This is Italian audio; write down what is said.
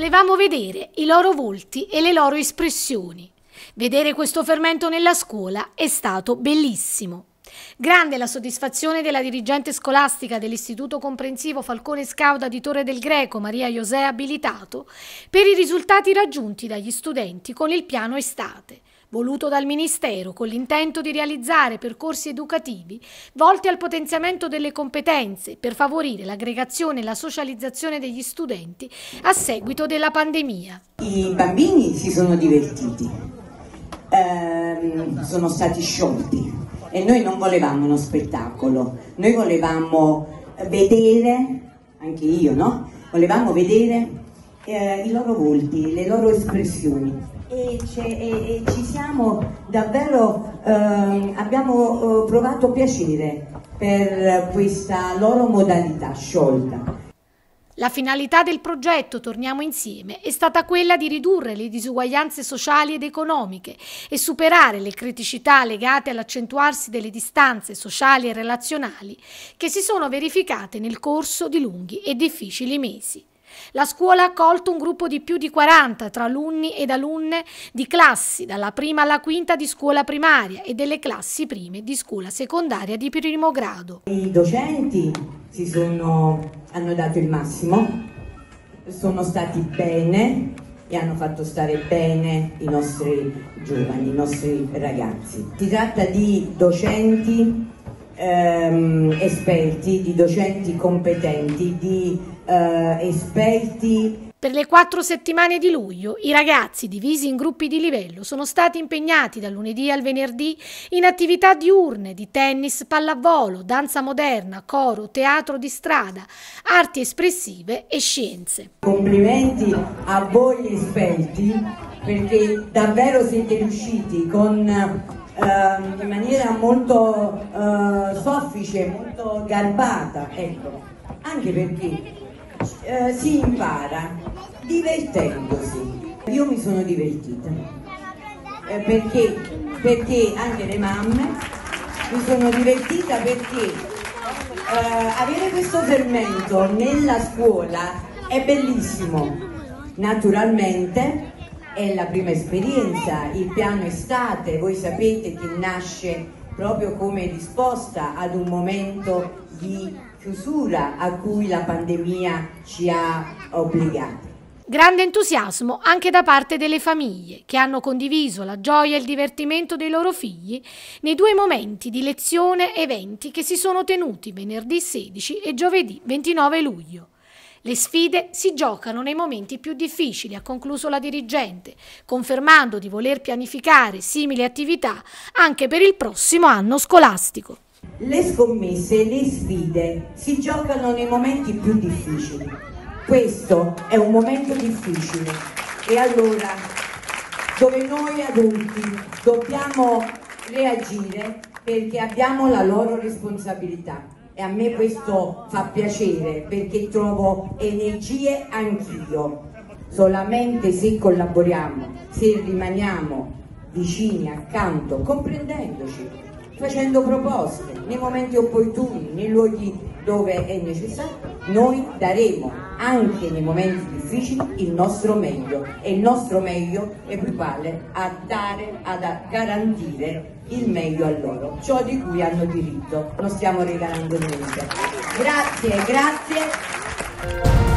Volevamo vedere i loro volti e le loro espressioni. Vedere questo fermento nella scuola è stato bellissimo. Grande la soddisfazione della dirigente scolastica dell'Istituto Comprensivo Falcone Scauda di Torre del Greco, Maria José Abilitato, per i risultati raggiunti dagli studenti con il piano estate, voluto dal Ministero con l'intento di realizzare percorsi educativi volti al potenziamento delle competenze per favorire l'aggregazione e la socializzazione degli studenti a seguito della pandemia. I bambini si sono divertiti, sono stati sciolti. E noi non volevamo uno spettacolo, noi volevamo vedere, anche io, no? Volevamo vedere i loro volti, le loro espressioni e ci siamo davvero, abbiamo provato piacere per questa loro modalità sciolta. La finalità del progetto Torniamo Insieme è stata quella di ridurre le disuguaglianze sociali ed economiche e superare le criticità legate all'accentuarsi delle distanze sociali e relazionali che si sono verificate nel corso di lunghi e difficili mesi. La scuola ha accolto un gruppo di più di 40 tra alunni ed alunne di classi dalla prima alla quinta di scuola primaria e delle classi prime di scuola secondaria di primo grado. I docenti hanno dato il massimo, sono stati bene e hanno fatto stare bene i nostri giovani, i nostri ragazzi. Si tratta di docenti esperti, di docenti competenti, di esperti. Per le 4 settimane di luglio i ragazzi, divisi in gruppi di livello, sono stati impegnati dal lunedì al venerdì in attività diurne di tennis, pallavolo, danza moderna, coro, teatro di strada, arti espressive e scienze. Complimenti a voi esperti, perché davvero siete riusciti in maniera molto soffice, molto garbata, ecco, anche perché si impara divertendosi. Io mi sono divertita perché anche le mamme mi sono divertita, perché avere questo fermento nella scuola è bellissimo. Naturalmente è la prima esperienza, il piano estate, voi sapete che nasce proprio come risposta ad un momento di chiusura a cui la pandemia ci ha obbligati. Grande entusiasmo anche da parte delle famiglie, che hanno condiviso la gioia e il divertimento dei loro figli nei 2 momenti di lezione eventi che si sono tenuti venerdì 16 e giovedì 29 luglio. Le sfide si giocano nei momenti più difficili, ha concluso la dirigente, confermando di voler pianificare simili attività anche per il prossimo anno scolastico. Le scommesse, le sfide si giocano nei momenti più difficili. Questo è un momento difficile e allora dove noi adulti dobbiamo reagire perché abbiamo la loro responsabilità. E a me questo fa piacere perché trovo energie anch'io. Solamente se collaboriamo, se rimaniamo vicini, accanto, comprendendoci, facendo proposte nei momenti opportuni, nei luoghi dove è necessario, noi daremo anche nei momenti difficili il nostro meglio, e il nostro meglio equivale a dare, a garantire il meglio a loro, ciò di cui hanno diritto, non stiamo regalando niente. Grazie, grazie.